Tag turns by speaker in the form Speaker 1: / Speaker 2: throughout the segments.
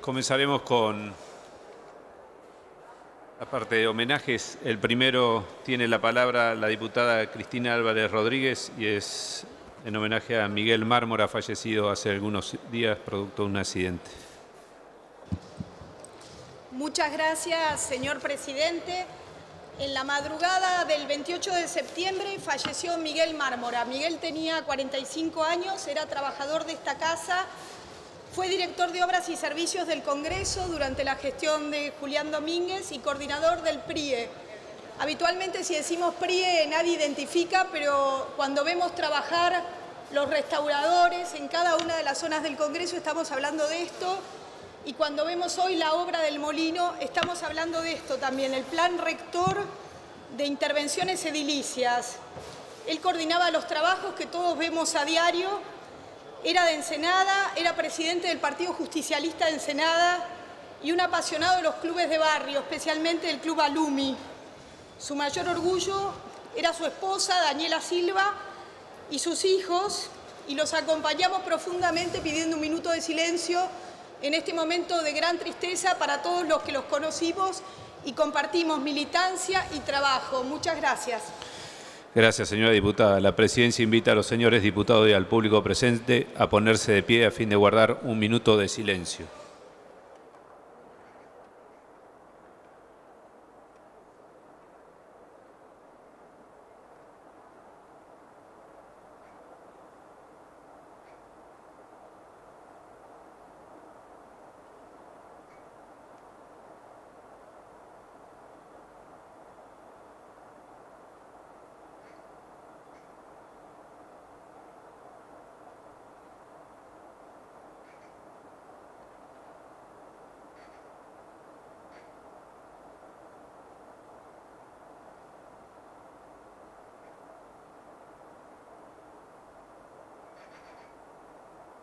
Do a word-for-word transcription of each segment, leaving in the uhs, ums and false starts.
Speaker 1: Comenzaremos con la parte de homenajes. El primero tiene la palabra la diputada Cristina Álvarez Rodríguez y es en homenaje a Miguel Mármora, fallecido hace algunos días producto de un accidente.
Speaker 2: Muchas gracias, señor presidente. En la madrugada del veintiocho de septiembre falleció Miguel Mármora. Miguel tenía cuarenta y cinco años, era trabajador de esta casa, fue director de Obras y Servicios del Congreso durante la gestión de Julián Domínguez y coordinador del P R I E. Habitualmente, si decimos P R I E, nadie identifica, pero cuando vemos trabajar los restauradores en cada una de las zonas del Congreso, estamos hablando de esto. Y cuando vemos hoy la obra del molino, estamos hablando de esto también, el plan rector de intervenciones edilicias. Él coordinaba los trabajos que todos vemos a diario, era de Ensenada, era presidente del Partido Justicialista de Ensenada y un apasionado de los clubes de barrio, especialmente el Club Alumi. Su mayor orgullo era su esposa, Daniela Silva, y sus hijos, y los acompañamos profundamente pidiendo un minuto de silencio en este momento de gran tristeza para todos los que los conocimos y compartimos militancia y trabajo. Muchas gracias.
Speaker 1: Gracias, señora diputada. La presidencia invita a los señores diputados y al público presente a ponerse de pie a fin de guardar un minuto de silencio.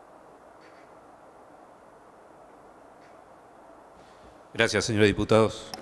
Speaker 1: Gracias, señores diputados.